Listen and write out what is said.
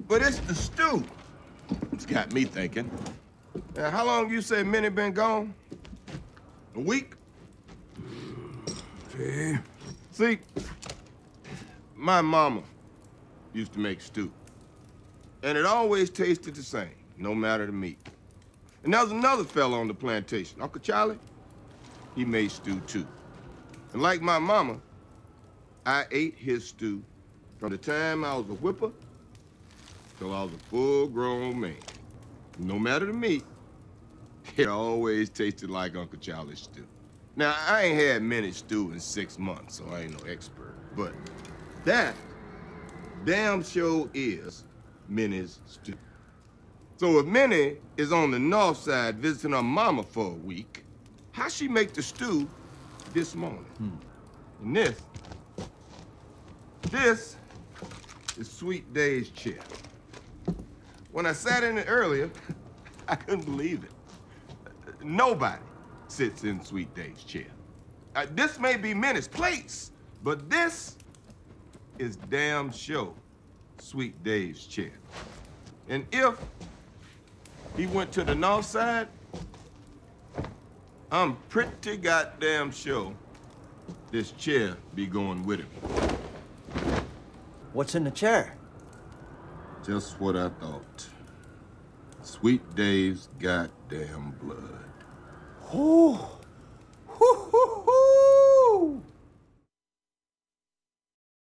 But it's the stew. It's got me thinking. Now, how long you say Minnie been gone? A week? Okay. See, my mama used to make stew. And it always tasted the same, no matter the meat. And there was another fella on the plantation, Uncle Charlie. He made stew too. And like my mama, I ate his stew from the time I was a whipper till I was a full-grown man. No matter the meat, it always tasted like Uncle Charlie's stew. Now, I ain't had Minnie's stew in 6 months, so I ain't no expert. But that damn sure is Minnie's stew. So if Minnie is on the north side visiting her mama for a week, how she make the stew this morning? And this is Sweet Day's chair. When I sat in it earlier, I couldn't believe it. Nobody sits in Sweet Day's chair. This may be Minnie's place, but this is damn sure Sweet Dave's chair. And if he went to the north side, I'm pretty goddamn sure this chair be going with him. What's in the chair? Just what I thought. Sweet Dave's goddamn blood. Oh.